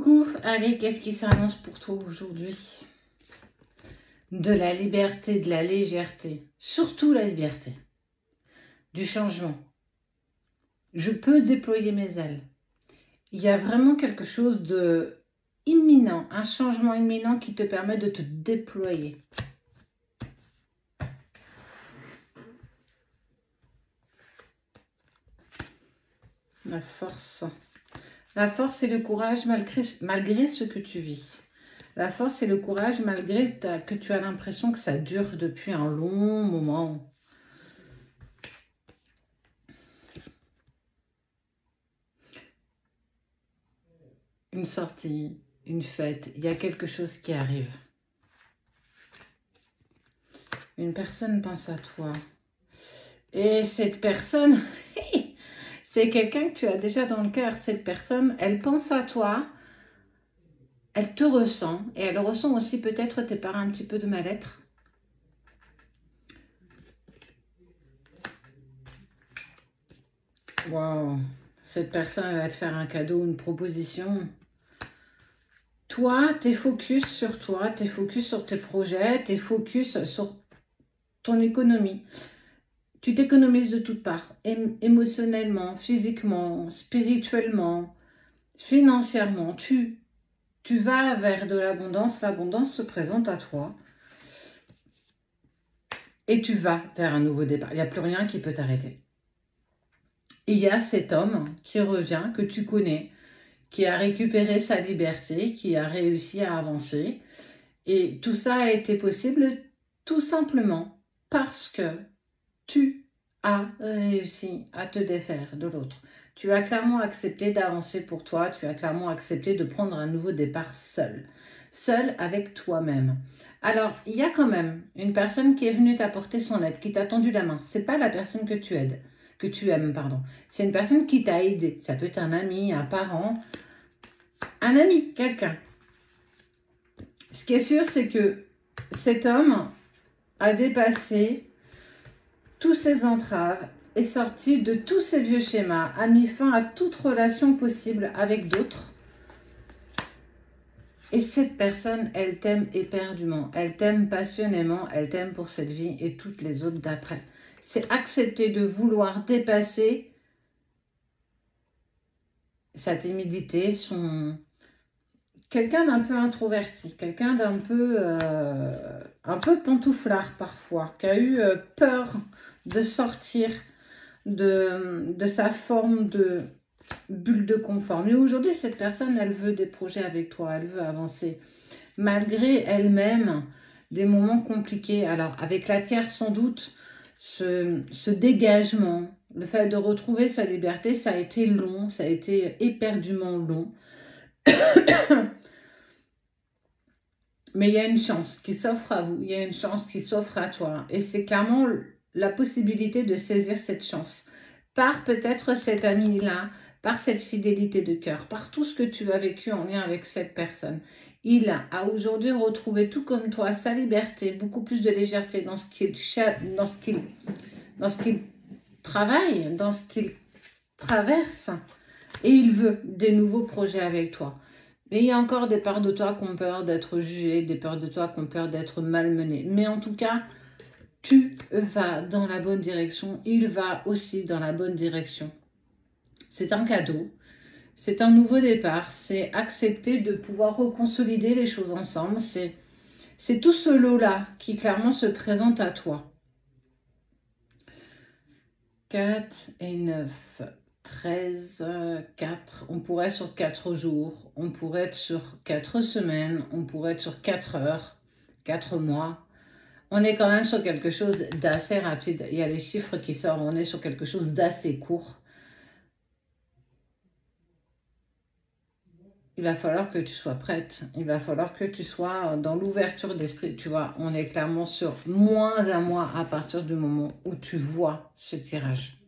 coucou, allez, qu'est-ce qui s'annonce pour toi aujourd'hui? De la liberté, de la légèreté, surtout la liberté, du changement. Je peux déployer mes ailes. Il y a vraiment quelque chose de imminent, un changement imminent qui te permet de te déployer. La force. La force et le courage malgré ce que tu vis. La force et le courage malgré que tu as l'impression que ça dure depuis un long moment. Une sortie, une fête, il y a quelque chose qui arrive. Une personne pense à toi. Et cette personne, c'est quelqu'un que tu as déjà dans le cœur. Cette personne, elle pense à toi. Elle te ressent et elle ressent aussi peut-être tes parents un petit peu de mal-être. Waouh, cette personne va te faire un cadeau, une proposition. Toi, tu es focus sur toi, tu es focus sur tes projets, tu es focus sur ton économie. Tu t'économises de toutes parts, émotionnellement, physiquement, spirituellement, financièrement. Tu vas vers de l'abondance se présente à toi. Et tu vas vers un nouveau départ. Il n'y a plus rien qui peut t'arrêter. Il y a cet homme qui revient, que tu connais, qui a récupéré sa liberté, qui a réussi à avancer. Et tout ça a été possible tout simplement parce que tu as réussi à te défaire de l'autre. Tu as clairement accepté d'avancer pour toi, tu as clairement accepté de prendre un nouveau départ seul. Seul avec toi-même. Alors, il y a quand même une personne qui est venue t'apporter son aide, qui t'a tendu la main. Ce n'est pas la personne que tu aides, que tu aimes, pardon. C'est une personne qui t'a aidé. Ça peut être un ami, un parent, un ami, quelqu'un. Ce qui est sûr, c'est que cet homme a dépassé tous ses entraves, est sorti de tous ses vieux schémas, a mis fin à toute relation possible avec d'autres. Et cette personne, elle t'aime éperdument, elle t'aime passionnément, elle t'aime pour cette vie et toutes les autres d'après. C'est accepter de vouloir dépasser sa timidité, quelqu'un d'un peu introverti, quelqu'un d'un peu, un peu pantouflard parfois, qui a eu peur de sortir de sa forme de bulle de confort. Mais aujourd'hui, cette personne, elle veut des projets avec toi, elle veut avancer. Malgré elle-même, des moments compliqués. Alors, avec la Terre, sans doute, ce dégagement, le fait de retrouver sa liberté, ça a été long, ça a été éperdument long. Mais il y a une chance qui s'offre à vous, il y a une chance qui s'offre à toi. Et c'est clairement la possibilité de saisir cette chance. Par peut-être cet ami-là, par cette fidélité de cœur, par tout ce que tu as vécu en lien avec cette personne. Il a aujourd'hui retrouvé, tout comme toi, sa liberté, beaucoup plus de légèreté dans ce qu'il travaille, dans ce qu'il traverse. Et il veut des nouveaux projets avec toi. Mais il y a encore des parts de toi qui ont peur d'être jugées, des parts de toi qui ont peur d'être malmenées. Mais en tout cas, tu vas dans la bonne direction. Il va aussi dans la bonne direction. C'est un cadeau. C'est un nouveau départ. C'est accepter de pouvoir reconsolider les choses ensemble. C'est tout ce lot-là qui clairement se présente à toi. 4 et 9. 13, 4, on pourrait être sur 4 jours, on pourrait être sur 4 semaines, on pourrait être sur 4 heures, 4 mois. On est quand même sur quelque chose d'assez rapide. Il y a les chiffres qui sortent, on est sur quelque chose d'assez court. Il va falloir que tu sois prête, il va falloir que tu sois dans l'ouverture d'esprit. Tu vois, on est clairement sur moins un mois à partir du moment où tu vois ce tirage.